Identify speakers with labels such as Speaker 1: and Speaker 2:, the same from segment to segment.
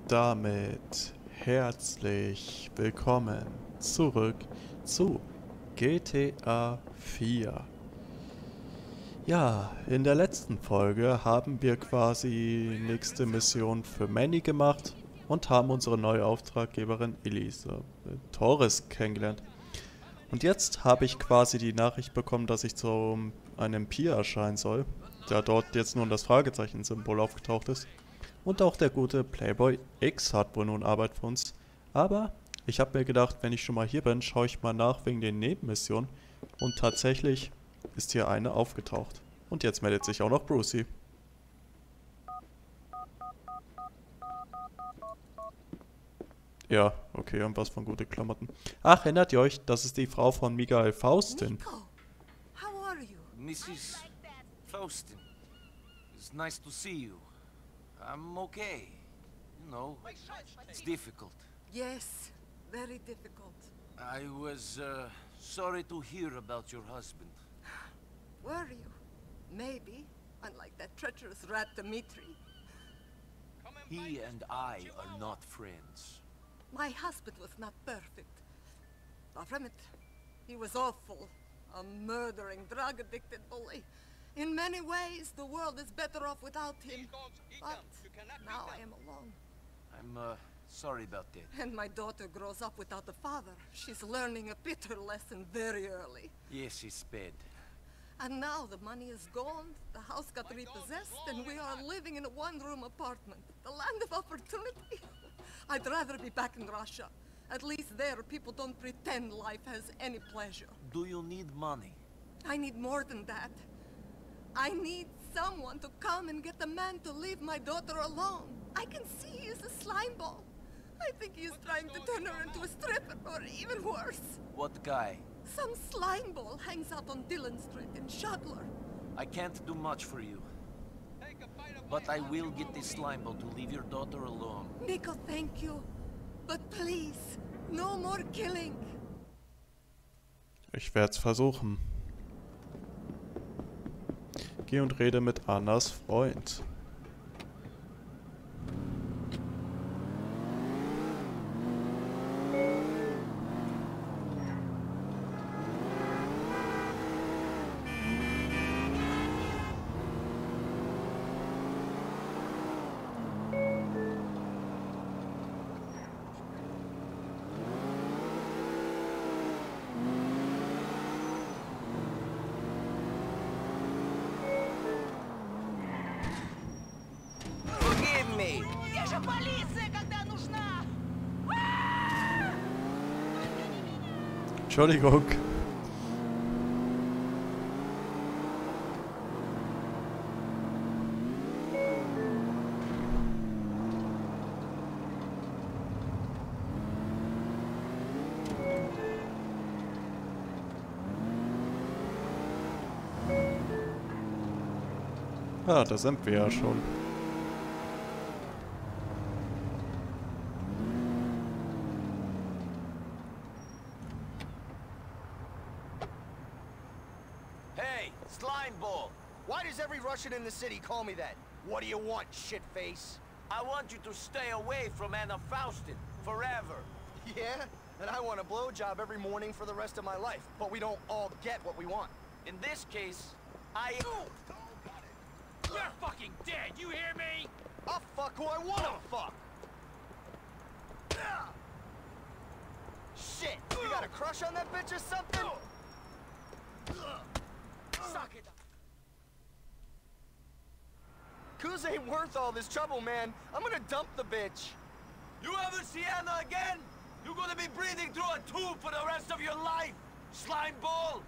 Speaker 1: damit herzlich willkommen zurück zu GTA 4. Ja, in der letzten Folge haben wir quasi nächste Mission für Manny gemacht und haben unsere neue Auftraggeberin Elisa Torres kennengelernt. Und jetzt habe ich quasi die Nachricht bekommen, dass ich zu einem Pier erscheinen soll, da dort jetzt nun das Fragezeichen-Symbol aufgetaucht ist. Und auch der gute Playboy X hat wohl nun Arbeit für uns. Aber ich habe mir gedacht, wenn ich schon mal hier bin, schaue ich mal nach wegen den Nebenmissionen. Und tatsächlich ist hier eine aufgetaucht. Und jetzt meldet sich auch noch Brucey. Ja, okay, und was von gute Klamotten. Ach, erinnert ihr euch, das ist die Frau von Miguel Faustin.
Speaker 2: Nico, how are you?
Speaker 3: Mrs. Faustin, it's nice to see you. I'm okay. You know, it's difficult.
Speaker 2: Yes, very difficult.
Speaker 3: I was, sorry to hear about your husband.
Speaker 2: Were you? Maybe, unlike that treacherous rat Dmitri.
Speaker 3: He and I are not friends.
Speaker 2: My husband was not perfect. Far from it. He was awful. A murdering, drug-addicted bully. In many ways, the world is better off without him. But now I am alone.
Speaker 3: I'm, sorry about that.
Speaker 2: And my daughter grows up without a father. She's learning a bitter lesson very early.
Speaker 3: Yes, she's bad.
Speaker 2: And now the money is gone, the house got repossessed, and we are living in a one-room apartment. The land of opportunity. I'd rather be back in Russia. At least there, people don't pretend life has any pleasure.
Speaker 3: Do you need money?
Speaker 2: I need more than that. I need someone to come and get the man to leave my daughter alone. I can see he is a slime ball. I think he is trying to turn her into a stripper, or even worse.
Speaker 3: What guy?
Speaker 2: Some slime ball hangs out on Dillon Street in Shadler.
Speaker 3: I can't do much for you. But I will get this slime ball to leave your daughter alone.
Speaker 2: Nico, thank you. But please, no more killing.
Speaker 1: Ich werde es versuchen. Geh und rede mit Annas Freund.
Speaker 3: Forgive me!
Speaker 4: Где же полиция, когда нужна?
Speaker 1: Entschuldigung. Ah, da sind wir ja schon.
Speaker 3: Hey, slime ball!
Speaker 5: Why does every Russian in the city call me that? What do you want, shitface?
Speaker 3: I want you to stay away from Anna Faustin forever.
Speaker 5: Yeah? And I want a blowjob every morning for the rest of my life. But we don't all get what we want.
Speaker 3: In this case, I...
Speaker 4: You're fucking dead, you hear me?
Speaker 5: I'll fuck who I wanna fuck! Shit! You got a crush on that bitch or something?
Speaker 3: Suck it!
Speaker 5: Kuz ain't worth all this trouble, man. I'm gonna dump the bitch.
Speaker 3: You ever see Anna again? You're gonna be breathing through a tube for the rest of your life! Slime ball!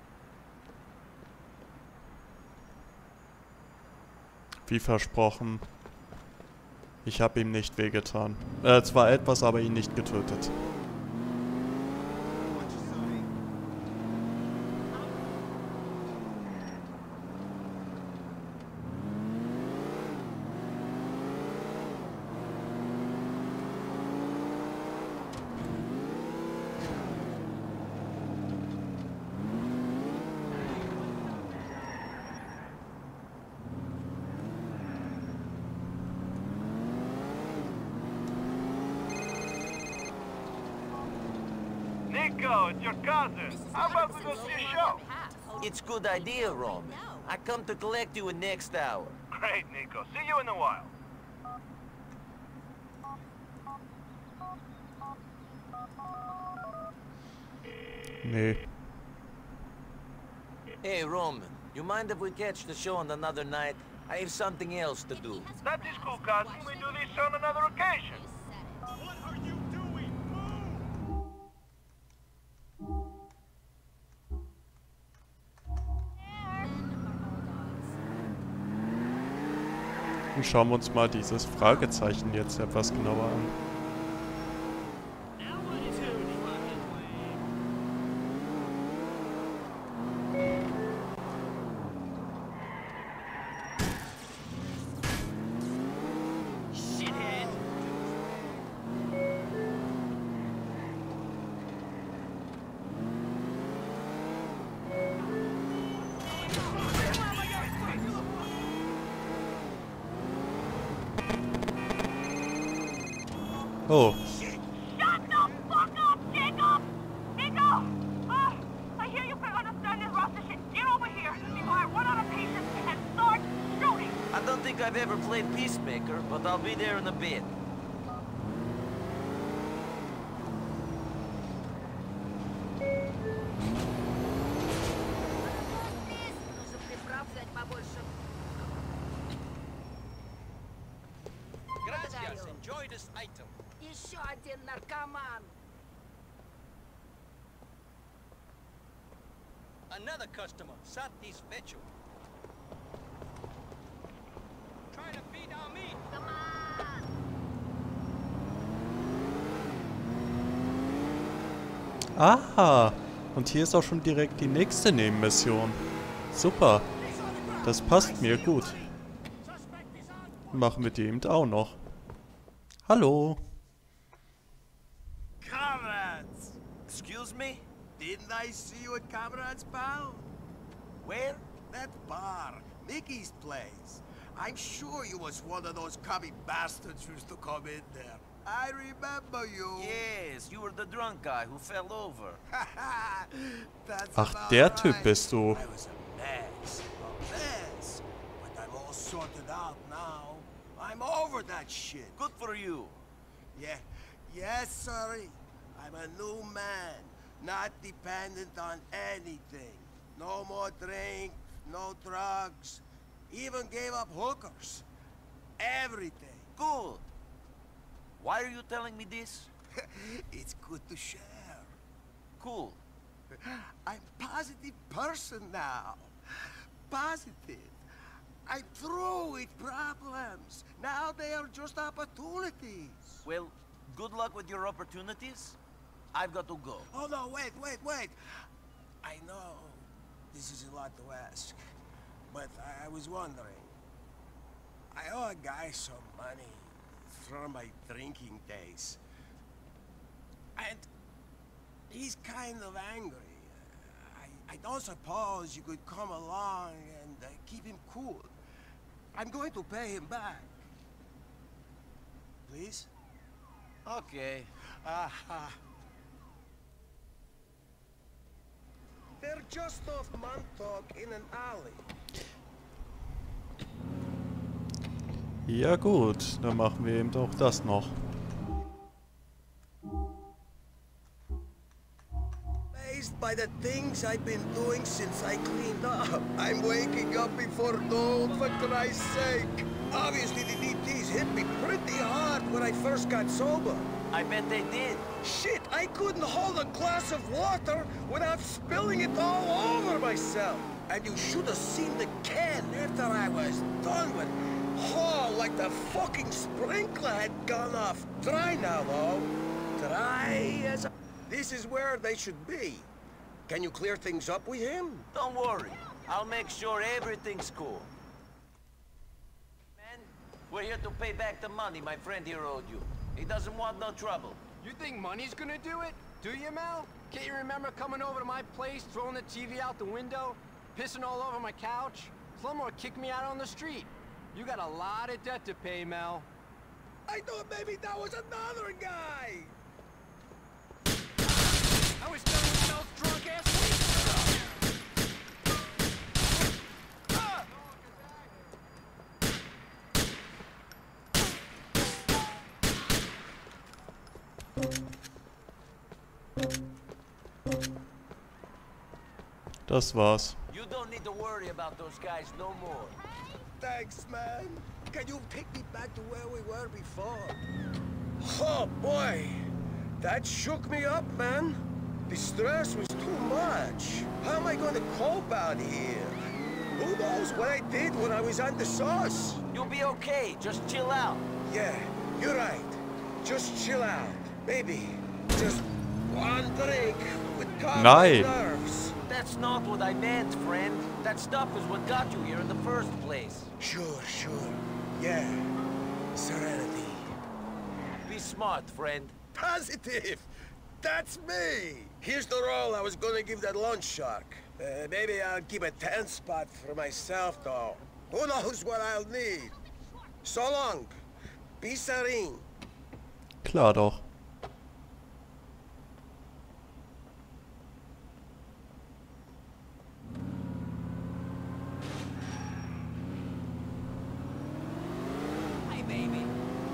Speaker 1: Wie versprochen. Ich habe ihm nicht wehgetan. Zwar etwas, aber ihn nicht getötet.
Speaker 6: Nico, it's your cousin. How about we go see a show?
Speaker 3: It's good idea, Roman. I come to collect you in next hour.
Speaker 6: Great, Nico. See you in a while.
Speaker 1: Nee.
Speaker 3: Hey, Roman, you mind if we catch the show on another night? I have something else to do.
Speaker 6: That is cool, cousin. We do this on another occasion.
Speaker 4: What are you doing? Move!
Speaker 1: Und schauen wir uns mal dieses Fragezeichen jetzt etwas genauer an.
Speaker 4: Now what is Hootie fucking way? Shithead!
Speaker 1: Oh,
Speaker 7: Shut the fuck up, Jacob! Nico! I hear you can understand this Rasta shit. Get over here before I run out of patience and start shooting!
Speaker 3: I don't think I've ever played Peacemaker, but I'll be there in a bit.
Speaker 5: Gracias. Enjoy this item.
Speaker 7: Еще один наркоман!
Speaker 5: Another customer. Satisfecho. Trying to feed our meat.
Speaker 7: Come on!
Speaker 1: aha. Und hier ist auch schon direkt die nächste Nebenmission. Super. Das passt mir gut. Machen wir die eben auch noch. Hallo.
Speaker 8: Comrades!
Speaker 3: Excuse me?
Speaker 8: Didn't I see you at Comrades, pal?
Speaker 3: Where?
Speaker 8: That bar, Mickey's place. I'm sure you was one of those commie bastards who used to come in there. I remember you.
Speaker 3: Yes, you were the drunk guy who fell over.
Speaker 8: That's
Speaker 1: Ach,
Speaker 8: about
Speaker 1: der
Speaker 8: right.
Speaker 1: Typ bist du.
Speaker 8: I was a mess. But I'm all sorted out now. I'm over that shit.
Speaker 3: Good for you.
Speaker 8: Yeah, yes, sorry. I'm a new man, not dependent on anything. No more drink, no drugs. Even gave up hookers. Everything.
Speaker 3: Good. Why are you telling me this?
Speaker 8: It's good to share.
Speaker 3: Cool.
Speaker 8: I'm positive person now. Positive. I'm through with problems. Now they are just opportunities.
Speaker 3: Well, good luck with your opportunities. I've got to go.
Speaker 8: Oh no, wait. I know this is a lot to ask, but I was wondering. I owe a guy some money from my drinking days. And he's kind of angry. I don't suppose you could come along and keep him cool. I'm going to pay him back. Please?
Speaker 3: Okay.
Speaker 8: Aha. They're just off Montauk in an alley.
Speaker 1: Ja gut, dann machen wir eben auch das noch.
Speaker 8: Amazed by the things I've been doing since I cleaned up. I'm waking up before dawn, for Christ's sake. Obviously the DTs hit me pretty hard when I first got sober.
Speaker 3: I bet they did.
Speaker 8: Shit, I couldn't hold a glass of water without spilling it all over myself. And you should have seen the can after I was done with it. Oh, like the fucking sprinkler had gone off. Dry now, though. Dry as a... This is where they should be. Can you clear things up with him?
Speaker 3: Don't worry. I'll make sure everything's cool. Man, we're here to pay back the money my friend here owed you. He doesn't want no trouble.
Speaker 5: You think money's gonna do it? Do you, Mel? Can't you remember coming over to my place, throwing the TV out the window, pissing all over my couch? Slumlord kicked me out on the street. You got a lot of debt to pay, Mel.
Speaker 8: I thought maybe that was another guy.
Speaker 3: I was done with those drunk ass weeks.
Speaker 1: Das war's.
Speaker 3: You don't need to worry about those guys no more.
Speaker 8: Thanks, man. Can you take me back to where we were before? Oh, boy. That shook me up, man. The stress was too much. How am I going to cope out here? Who knows what I did when I was on the sauce?
Speaker 3: You'll be okay. Just chill out.
Speaker 8: Yeah, you're right. Just chill out. Maybe just one drink would calm my
Speaker 1: Nein.
Speaker 8: nerves.
Speaker 3: That's not what I meant, friend. That stuff is what got you here in the first place.
Speaker 8: Sure. Yeah. Serenity.
Speaker 3: Be smart, friend.
Speaker 8: Positive! That's me! Here's the roll I was gonna give that lunch shark. Maybe I'll keep a 10 spot for myself, though. Who knows what I'll need? So long. Be serene.
Speaker 1: Klar doch.
Speaker 3: Hey, baby.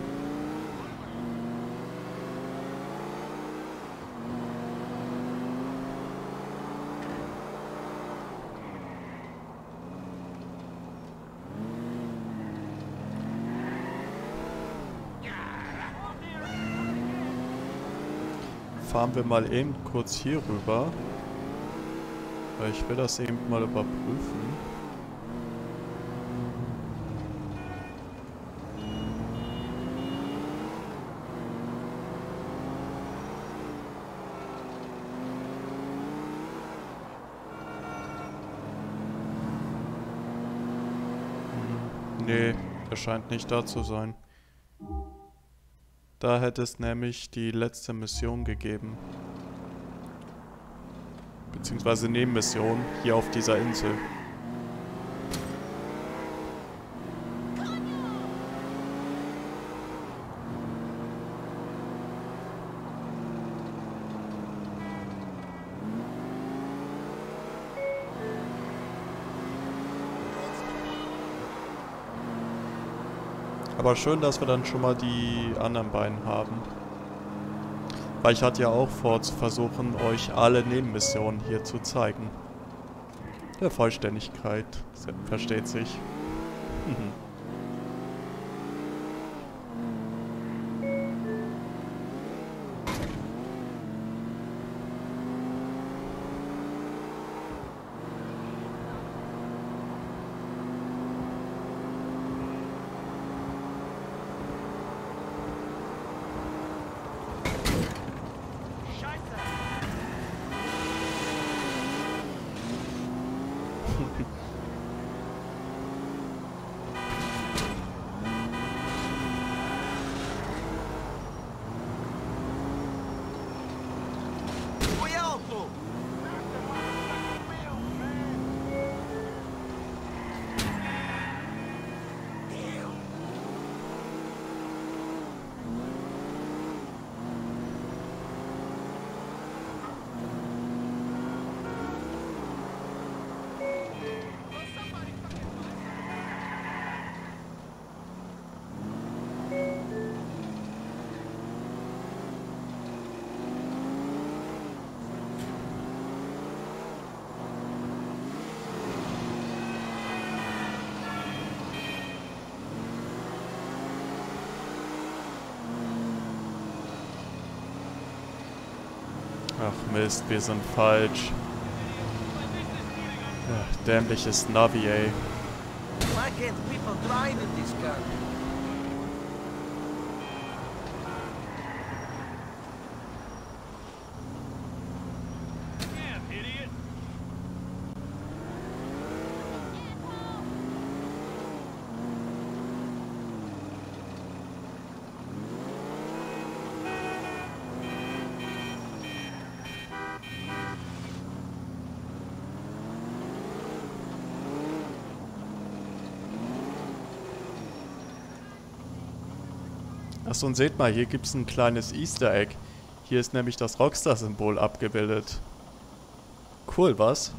Speaker 1: Fahren wir mal eben kurz hier rüber. Weil ich will das eben mal überprüfen. Nee, er scheint nicht da zu sein. Da hätte es nämlich die letzte Mission gegeben. Beziehungsweise Nebenmission hier auf dieser Insel. Aber schön, dass wir dann schon mal die anderen beiden haben. Weil ich hatte ja auch vor, zu versuchen, euch alle Nebenmissionen hier zu zeigen. Der Vollständigkeit, versteht sich. Ach Mist, wir sind falsch. Ja, dämliches Navi, ey.
Speaker 3: Why can't people drive in this country?
Speaker 4: Damn, idiot!
Speaker 1: Achso, und seht mal, hier gibt es ein kleines Easter Egg. Hier ist nämlich das Rockstar-Symbol abgebildet. Cool, was?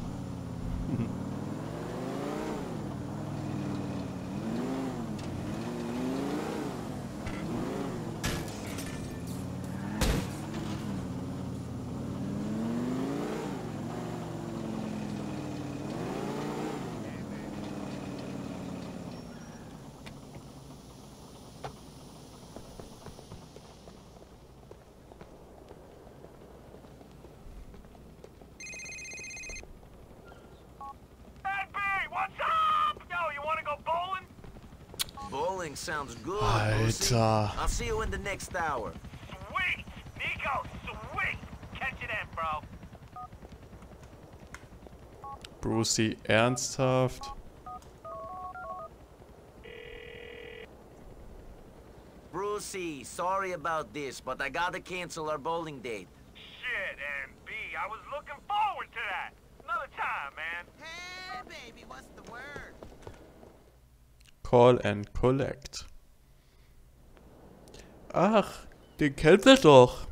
Speaker 3: Bowling sounds good. Lucy.
Speaker 1: Alter.
Speaker 3: I'll see you in the next hour.
Speaker 6: Sweet! Nico, sweet! Catch you then, bro.
Speaker 1: Brucey, ernsthaft?
Speaker 3: Brucey, sorry about this, but I gotta cancel our bowling date.
Speaker 6: Shit, MB, I was looking forward to that. Another time, man.
Speaker 9: Hey, baby, what's the word?
Speaker 1: Call and collect. Ach, den kennen wir doch.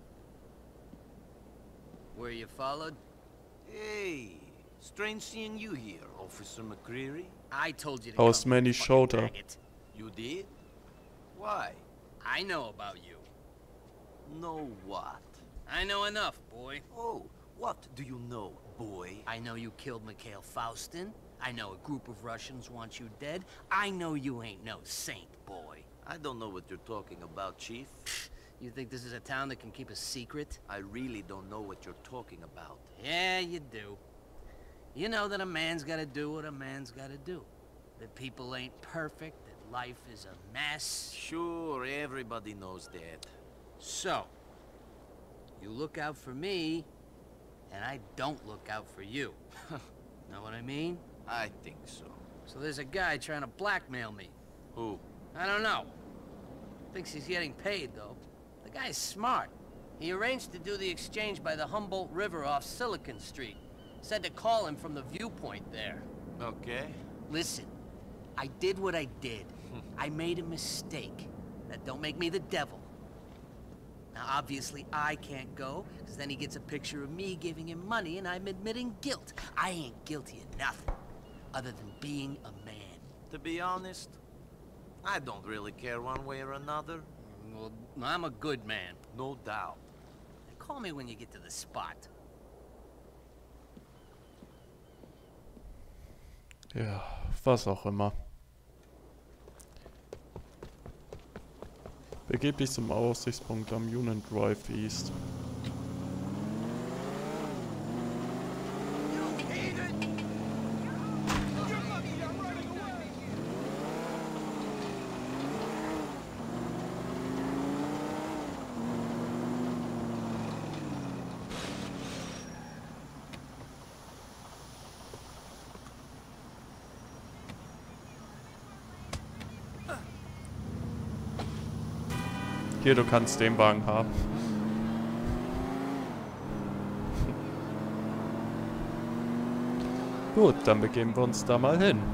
Speaker 9: Were you followed?
Speaker 3: Hey, strange seeing you here, Officer McCreary.
Speaker 9: I told you to
Speaker 1: Aus
Speaker 9: come,
Speaker 1: Manny
Speaker 9: fucking
Speaker 1: Schauter.
Speaker 9: faggot.
Speaker 3: You did? Why?
Speaker 9: I know about you.
Speaker 3: Know what?
Speaker 9: I know enough, boy.
Speaker 3: Oh, what do you know, boy?
Speaker 9: I know you killed Mikhail Faustin. I know a group of Russians want you dead. I know you ain't no saint, boy.
Speaker 3: I don't know what you're talking about, Chief.
Speaker 9: You think this is a town that can keep a secret?
Speaker 3: I really don't know what you're talking about.
Speaker 9: Yeah, you do. You know that a man's gotta do what a man's gotta do. That people ain't perfect, that life is a mess.
Speaker 3: Sure, everybody knows that.
Speaker 9: So, you look out for me, and I don't look out for you. Know what I mean?
Speaker 3: I think so.
Speaker 9: So there's a guy trying to blackmail me.
Speaker 3: Who?
Speaker 9: I don't know. Thinks he's getting paid, though. The guy's smart. He arranged to do the exchange by the Humboldt River off Silicon Street. Said to call him from the viewpoint there.
Speaker 3: Okay.
Speaker 9: Listen, I did what I did. I made a mistake. That don't make me the devil. Now, obviously, I can't go, because then he gets a picture of me giving him money, and I'm admitting guilt. I ain't guilty of nothing, other than being a man.
Speaker 3: To be honest, I don't really care one way or another.
Speaker 9: Well, I'm a good man.
Speaker 3: No doubt.
Speaker 9: Call me when you get to the spot.
Speaker 1: Ja, was auch immer. Begib dich zum Aussichtspunkt am Union Drive East. Hier, du kannst den Wagen haben. Gut, dann begeben wir uns da mal hin.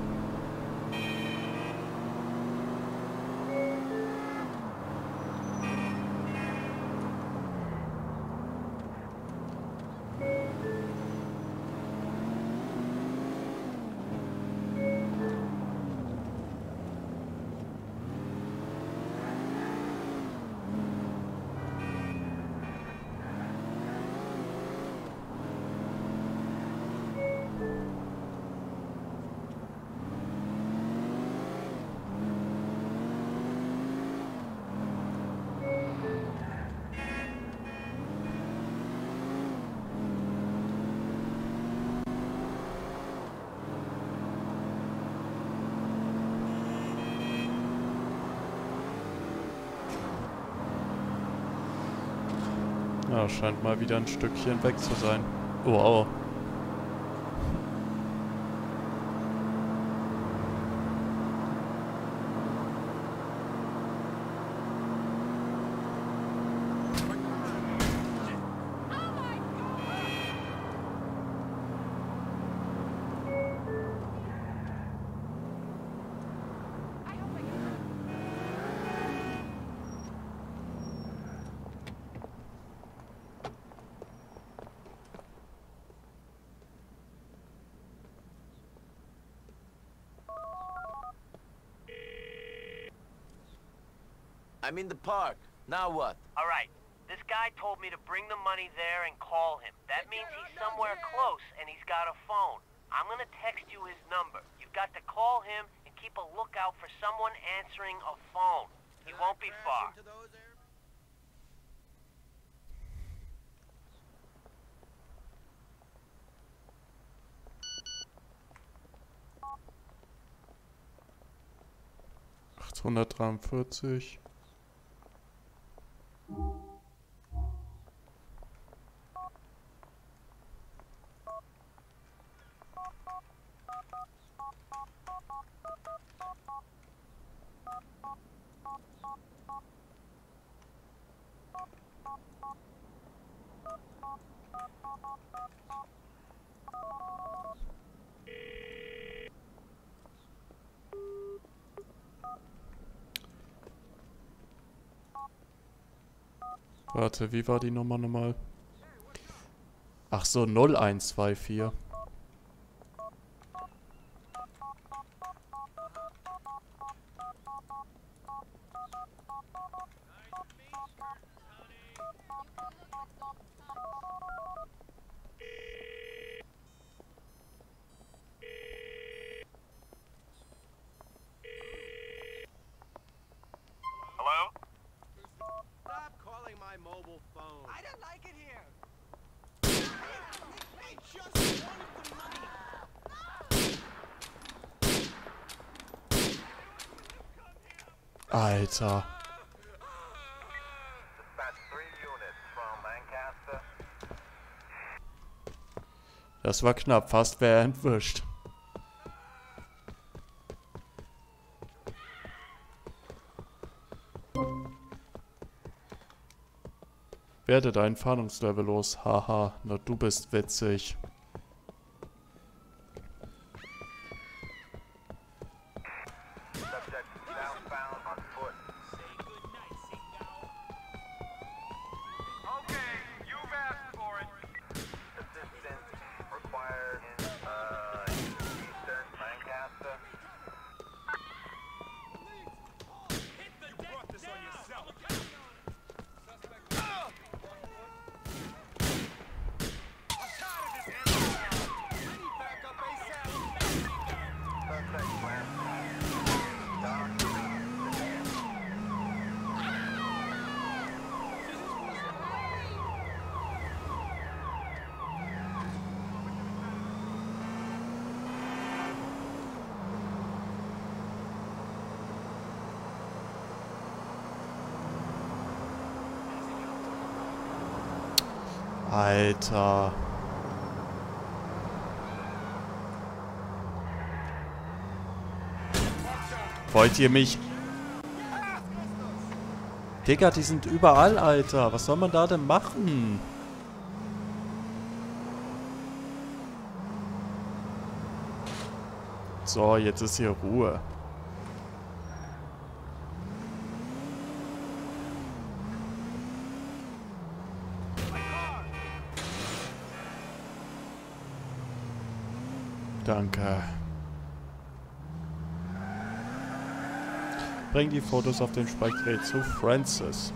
Speaker 1: Ja, scheint mal wieder ein Stückchen weg zu sein. Wow.
Speaker 3: I'm in the park. Now what?
Speaker 10: All right. This guy told me to bring the money there and call him. That means he's somewhere close and he's got a phone. I'm gonna text you his number. You've got to call him and keep a lookout for someone answering a phone. He won't be far.
Speaker 1: ...843... Warte, wie war die Nummer nochmal? Ach so, 0124.
Speaker 6: Hello?
Speaker 5: Stop calling my mobile phone. I don't like it here. They just wanted the money.
Speaker 1: Alter. Das war knapp, fast wäre er entwischt. Werde dein Fahndungslevel los. Haha, na du bist witzig. Alter. Wollt ihr mich... Digga, die sind überall, Alter. Was soll man da denn machen? So, jetzt ist hier Ruhe. Danke. Bring die Fotos auf den Speichergerät zu Francis.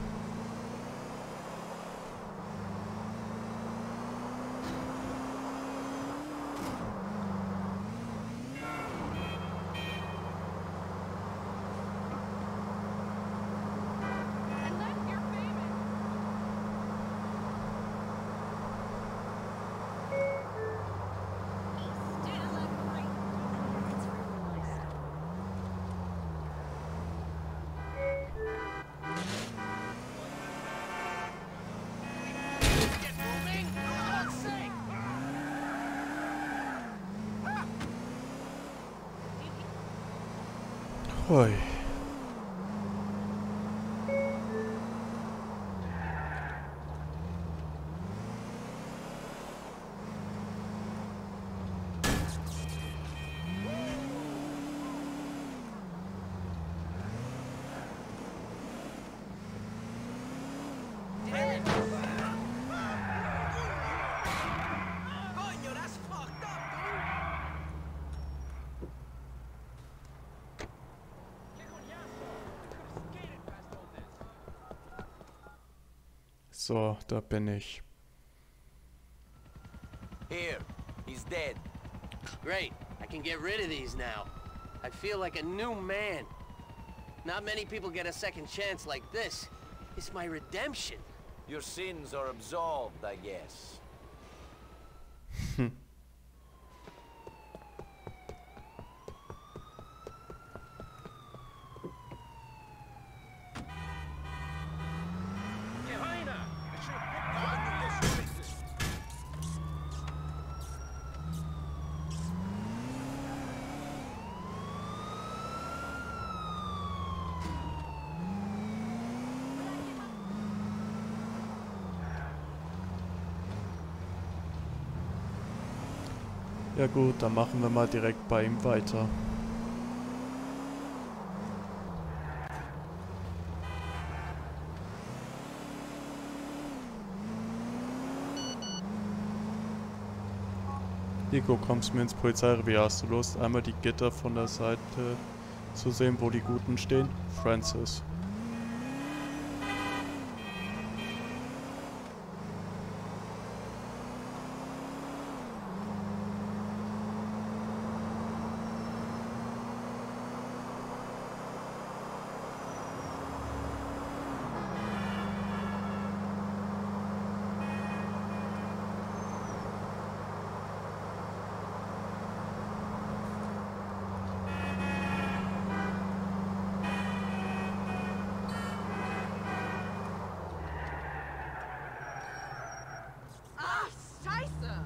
Speaker 1: Hui. So, da bin ich.
Speaker 10: Here, he's dead.
Speaker 9: Great. I can get rid of these now. I feel like a new man. Not many people get a second chance like this. It's my redemption.
Speaker 10: Your sins are absolved, I guess.
Speaker 1: Ja gut, dann machen wir mal direkt bei ihm weiter. Nico, kommst du mir ins Polizeirevier? Hast du Lust, einmal die Gitter von der Seite zu sehen, wo die Guten stehen? Francis.
Speaker 2: Ah, scheiße!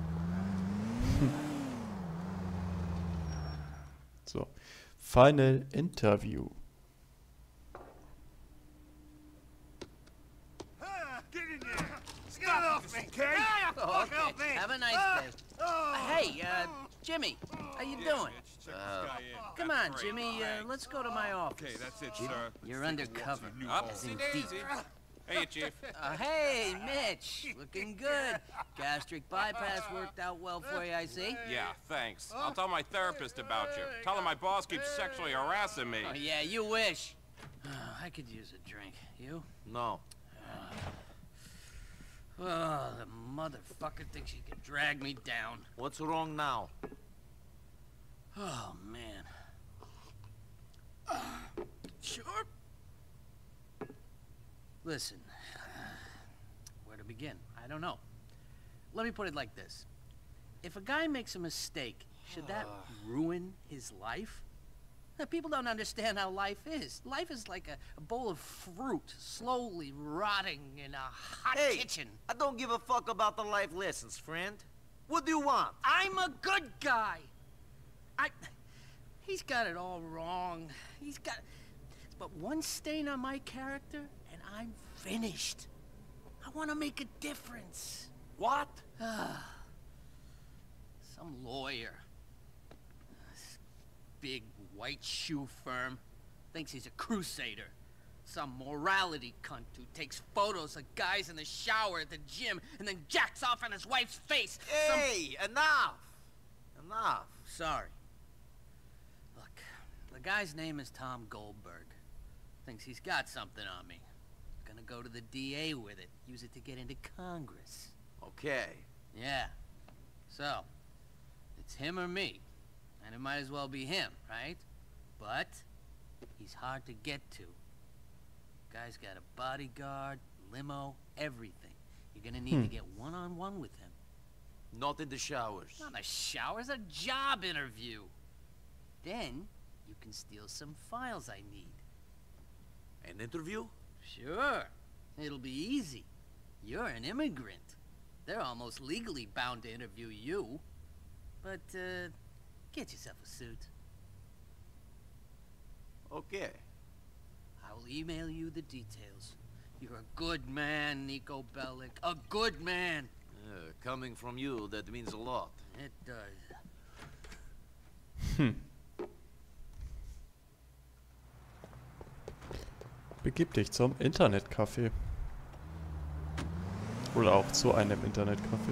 Speaker 1: So. Final Interview.
Speaker 8: Get in there! Get off me, okay?
Speaker 9: Oh, okay. Have a nice day. Hey, Jimmy, how you doing? Come on, Jimmy, let's go to my office.
Speaker 11: Okay, that's it, sir.
Speaker 9: You're undercover. As in deep.
Speaker 11: Hey, Chief.
Speaker 9: Hey, Mitch, looking good. Gastric bypass worked out well for you, I see.
Speaker 11: Yeah, thanks. I'll tell my therapist about you. Tell him my boss keeps sexually harassing me.
Speaker 9: Oh, yeah, you wish. I could use a drink. You?
Speaker 10: No.
Speaker 9: Oh, the motherfucker thinks he can drag me down.
Speaker 10: What's wrong now?
Speaker 9: Oh, man. Sure. Listen, where to begin? I don't know. Let me put it like this. If a guy makes a mistake, should that ruin his life? Now, people don't understand how life is. Life is like a bowl of fruit slowly rotting in a hot kitchen.
Speaker 10: I don't give a fuck about the life lessons, friend. What do you want?
Speaker 9: I'm a good guy. He's got it all wrong. He's got... But one stain on my character, and I'm finished. I want to make a difference.
Speaker 10: What?
Speaker 9: Some lawyer. This big white shoe firm. Thinks he's a crusader. Some morality cunt who takes photos of guys in the shower at the gym and then jacks off on his wife's face.
Speaker 10: Hey, enough! Enough.
Speaker 9: Sorry. Look, the guy's name is Tom Goldberg. Thinks he's got something on me. Gonna go to the DA with it. Use it to get into Congress.
Speaker 10: Okay.
Speaker 9: Yeah. So, it's him or me. And it might as well be him, right? But, he's hard to get to. Guy's got a bodyguard, limo, everything. You're gonna need to get one-on-one with him.
Speaker 10: Not in the showers.
Speaker 9: Not a shower, it's a job interview. Then, you can steal some files I need.
Speaker 10: An interview?
Speaker 9: Sure. It'll be easy. You're an immigrant. They're almost legally bound to interview you. But, get yourself a suit.
Speaker 10: Okay.
Speaker 9: I will email you the details. You're a good man, Niko Bellic. A good man.
Speaker 10: Coming from you, that means a lot.
Speaker 9: It does.
Speaker 1: Begib dich zum Internetcafé. Oder auch zu einem Internetcafé.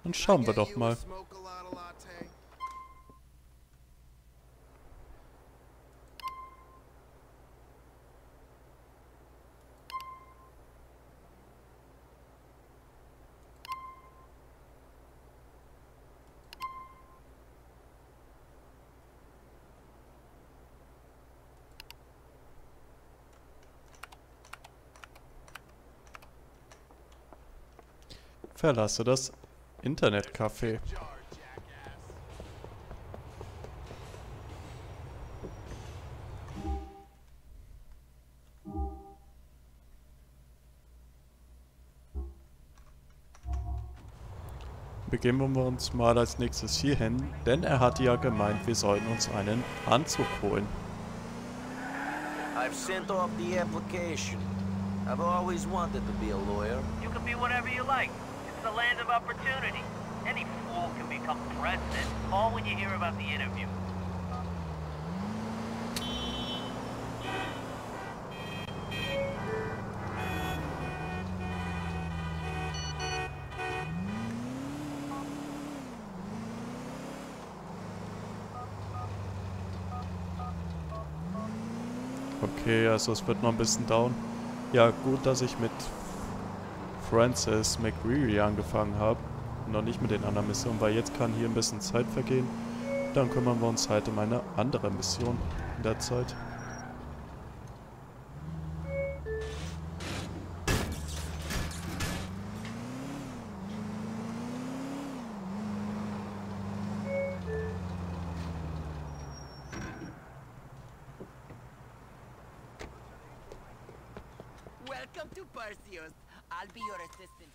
Speaker 1: Dann schauen wir doch mal. Verlasse das Internetcafé. Begeben wir uns mal als nächstes hierhin, denn er hatte ja gemeint, wir sollten uns einen Anzug holen.
Speaker 10: I've sent off the application. I've always wanted to be a lawyer.
Speaker 12: You can be whatever you like. It's the land of opportunity. Any fool can become president. Call when you hear about the interview.
Speaker 1: Okay, also es wird noch ein bisschen dauern. Ja, gut, dass ich mit Francis McReary angefangen habe. Noch nicht mit den anderen Missionen, weil jetzt kann hier ein bisschen Zeit vergehen. Dann kümmern wir uns halt um eine andere Mission in der Zeit.
Speaker 9: Welcome to Perseus. I'll be your assistant.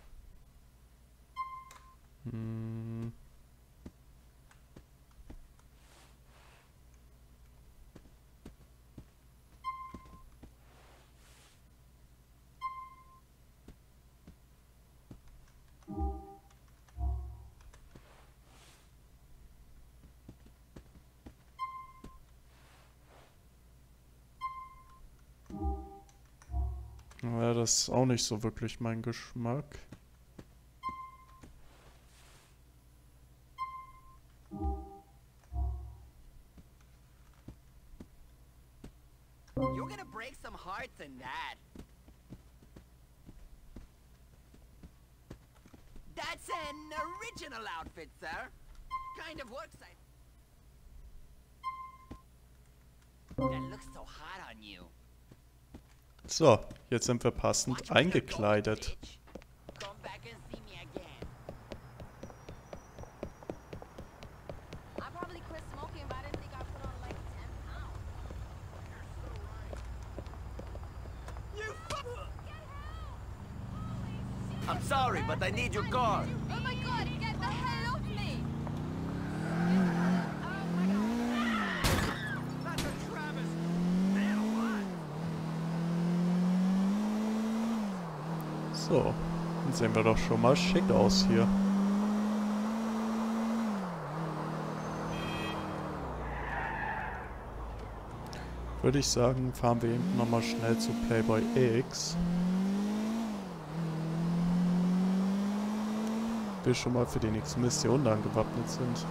Speaker 1: Ja, das ist auch nicht so wirklich mein Geschmack.
Speaker 9: You're gonna break some hearts in that. That's an original outfit, sir. Kind of works. That looks so hot on you.
Speaker 1: So, jetzt sind wir passend eingekleidet.
Speaker 9: Come back and see me again.
Speaker 7: I probably quit smoking, but I didn't think I put on like 10 pounds.
Speaker 9: You I'm sorry, but I need your car.
Speaker 7: Oh my god, get the hell off me!
Speaker 1: So, dann sehen wir doch schon mal schick aus hier. Würde ich sagen, fahren wir eben nochmal schnell zu Playboy X. Wir schon mal für die nächste Mission dann gewappnet sind.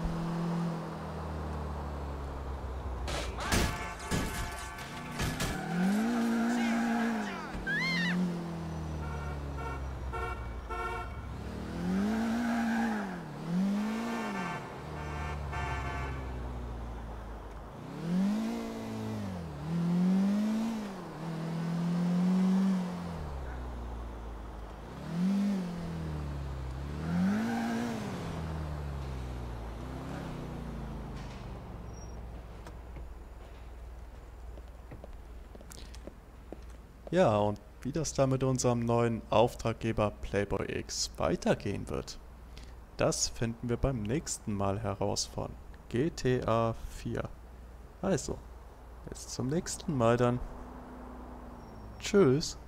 Speaker 1: Ja, und wie das da mit unserem neuen Auftraggeber Playboy X weitergehen wird, das finden wir beim nächsten Mal heraus von GTA 4. Also, bis zum nächsten Mal dann. Tschüss.